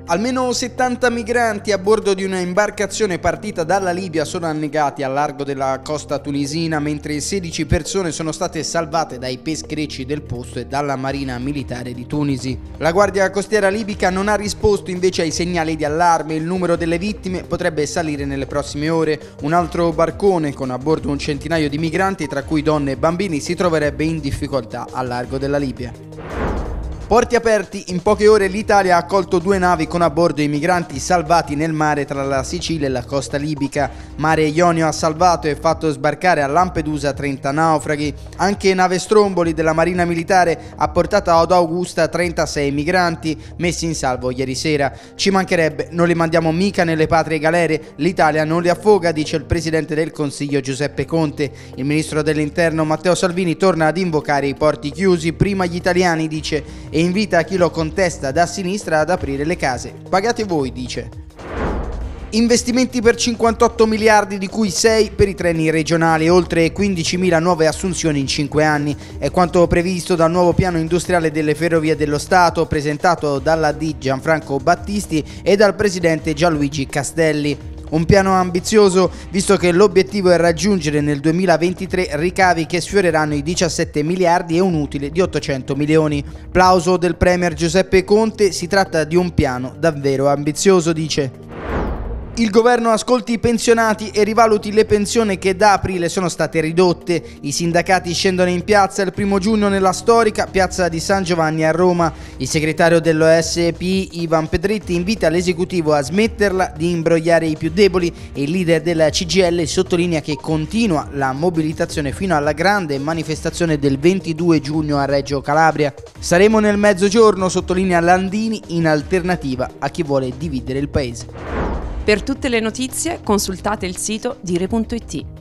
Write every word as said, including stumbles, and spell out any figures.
Almeno settanta migranti a bordo di una imbarcazione partita dalla Libia sono annegati al largo della costa tunisina, mentre sedici persone sono state salvate dai pescherecci del posto e dalla marina militare di Tunisi. La guardia costiera libica non ha risposto invece ai segnali di allarme. Il numero delle vittime potrebbe salire nelle prossime ore. Un altro barcone con a bordo un centinaio di migranti, tra cui donne e bambini, si troverebbe in difficoltà al largo della Libia. Porti aperti, in poche ore l'Italia ha accolto due navi con a bordo i migranti salvati nel mare tra la Sicilia e la costa libica. Mare Ionio ha salvato e fatto sbarcare a Lampedusa trenta naufraghi. Anche nave Stromboli della Marina Militare ha portato ad Augusta trentasei migranti messi in salvo ieri sera. Ci mancherebbe, non li mandiamo mica nelle patrie galere, l'Italia non li affoga, dice il presidente del Consiglio Giuseppe Conte. Il ministro dell'Interno Matteo Salvini torna ad invocare i porti chiusi, prima gli italiani, dice, e invita chi lo contesta da sinistra ad aprire le case. Pagate voi, dice. Investimenti per cinquantotto miliardi, di cui sei per i treni regionali e oltre quindicimila nuove assunzioni in cinque anni. È quanto previsto dal nuovo piano industriale delle Ferrovie dello Stato presentato dall'A D Gianfranco Battisti e dal presidente Gianluigi Castelli. Un piano ambizioso, visto che l'obiettivo è raggiungere nel duemilaventitré ricavi che sfioreranno i diciassette miliardi e un utile di ottocento milioni. Plauso del premier Giuseppe Conte, si tratta di un piano davvero ambizioso, dice. Il governo ascolti i pensionati e rivaluti le pensioni che da aprile sono state ridotte. I sindacati scendono in piazza il primo giugno nella storica piazza di San Giovanni a Roma. Il segretario dell'O S P I, Ivan Pedretti, invita l'esecutivo a smetterla di imbrogliare i più deboli e il leader della C G I L sottolinea che continua la mobilitazione fino alla grande manifestazione del ventidue giugno a Reggio Calabria. Saremo nel mezzogiorno, sottolinea Landini, in alternativa a chi vuole dividere il paese. Per tutte le notizie consultate il sito dire punto it.